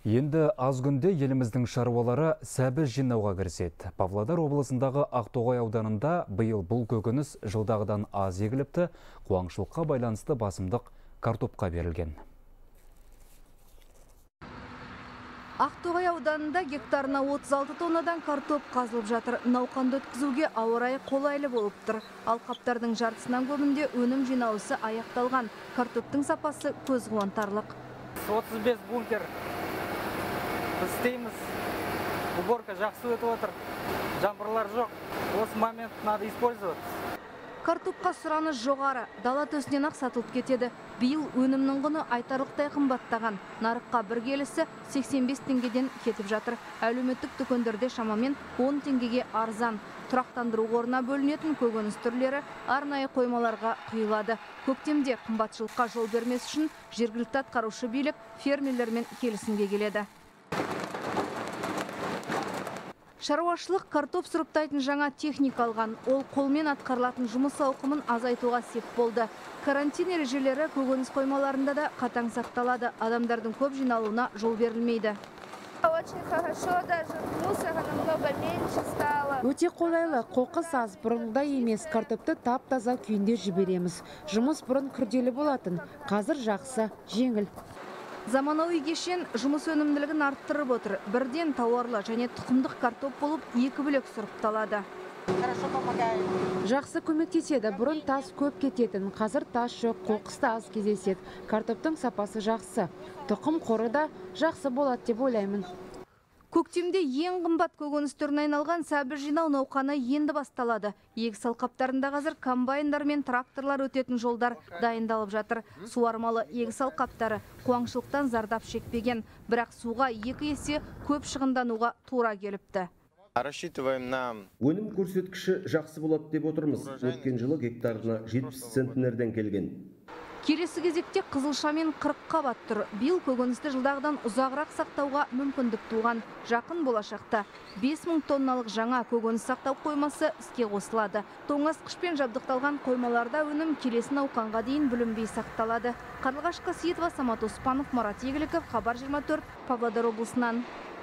Енді аз күнде еліміздің шаруалары сәбіз жинауға кіріседі. Павлодар облысындағы Ақтоғай ауданында биыл бұл көкөніс жылдағыдан аз егіліпті, қуаңшылыққа байланысты басымдық картопқа берілген. Ақтоғай ауданында гектарына 36 тоннадан картоп қазылып жатыр. Науқанды өткізуге ауа райы қолайлы болып тұр. Алқаптардың жартысынан көбінде өнім жинауысы аяқталған. Картоптың сапасы көз қуантарлық. 35 бункер біз істейміз. Уборка жақсы өтіп отыр. Жаңбырлар жоқ. Осы момент надо использовать. Картопқа сұраныс жоғары, дала төсінен ақ сатылып кетеді. Биыл өнімнің құны айтарлықтай қымбаттаған. Нарыққа бір келісі 85 теңгеден кетіп жатыр. Әлеуметтік дүкендерде шамамен 10 теңгеге арзан. Тұрақтандыру қорына бөлінетін көкөніс түрлері арнайы қоймаларға құйылады. Көктемде қымбатшылыққа жол бермес үшін жергілікті атқарушы билік фермерлермен келісімге келеді. Шаруашылық картоп сұрыптайтын жаңа техника алған. Ол қолмен атқарылатын жұмыс ауқымын азайтуға сеп болды. Карантин ережелері көкөніс қоймаларында да қатаң сақталады. Адамдардың көп жиналуына жол берілмейді. Өте қолайлы, қоқыс аз, бұрынғыдай емес, картопты тап-таза күйінде жібереміз. Жұмыс бұрын күрделі болатын, қазір жақсы, жеңіл. Заманауи кешен жұмыс өнімділігін арттырып отыр. Бірден тауарлы және тұқымдық картоп болып екі бөлек сұрыпталады. Жақсы көмектеседі. Бұрын тас көп кететін, қазір тас жоқ, қоқыс та аз кездеседі. Картоптың сапасы жақсы. Тұқым қоры да жақсы болады деп ойлаймын. Көктемде ең қымбат көкөніс түріне айналған сәбіз жинау науқаны енді басталады. Егіс алқаптарында қазір комбайндар мен тракторлар өтетін жолдар дайындалып жатыр. Суармалы егіс алқаптары қуаңшылықтан зардап шекпеген, бірақ суға 2 есе көп шығындануға тура келіпті. Рассчитываем на өнім көрсеткіші жақсы болады деп отырмыз. Өткен жылы гектарына 70 центнерден келген. Келесі кезекте қызылша мен 40 қабат тұр. Биыл көкөністі жылдағыдан ұзағырақ сақтауға мүмкіндік туған. Жақын болашақта 5000 тонналық жаңа көкөніс сақтау қоймасы іске қосылады. Тоңазытқышпен жабдықталған қоймаларда өнім келесі науқанға дейін бүлінбей сақталады. Қарлығаш Қасиетова, Самат Оспанов, Марат Егіліков, Хабар 24, Павлодар облысынан.